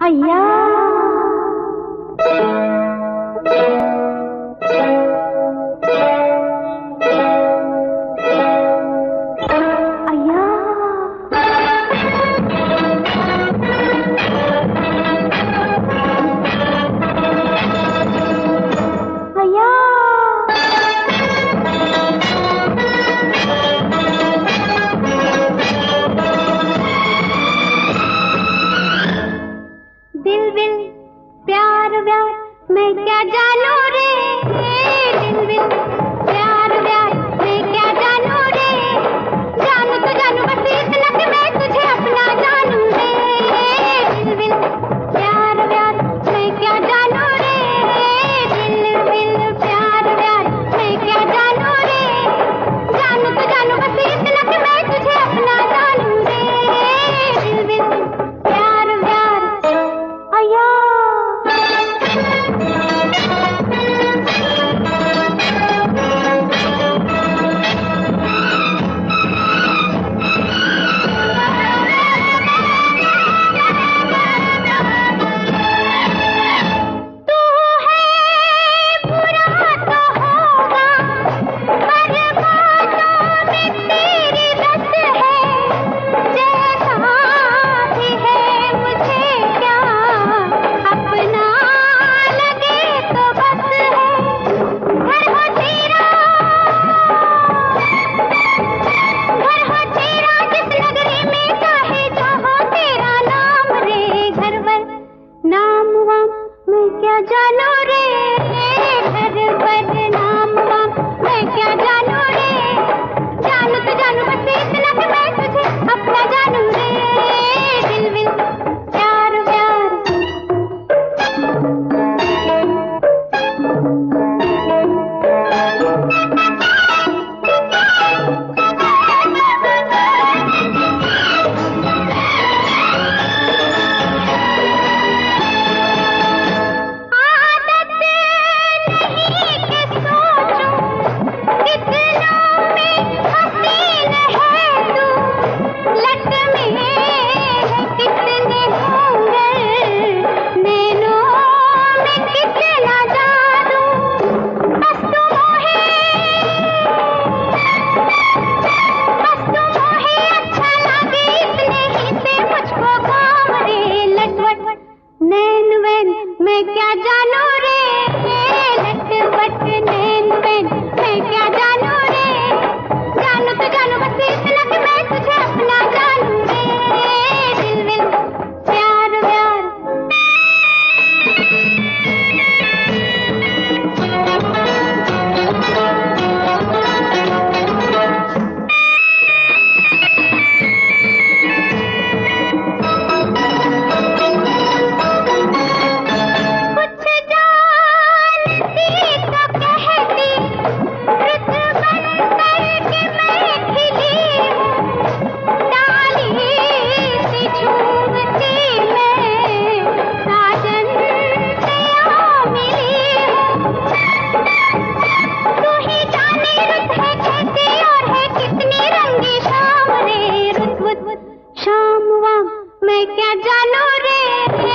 अय्या मैं क्या जानू रे, दिल दिल प्यार प्यार मैं क्या जानू रे, जानू तो जानू बस इतना कि मैं तुझे अपना जानू रे, दिल दिल प्यार प्यार मैं क्या जानू रे, दिल दिल प्यार प्यार मैं क्या जानू रे, जानू तो जानू बस इतना कि मैं तुझे अपना जानू रे, दिल दिल प्यार प्यार अय्या क्या जानू रे, घर पर नाम वाम मैं क्या जानू रे, जानू तो जानू बस इतना कि मैं तुझे अपना जानू रे, दिल दिल प्यार प्यार मैं क्या जानू रे, लटपट नैन बैन मैं क्या जानू रे, जानू तो जानू बस इतना कि मैं तुझे अपना जानू रे, दिल दिल प्यार प्यार शाम वाम मैं क्या जानू रे।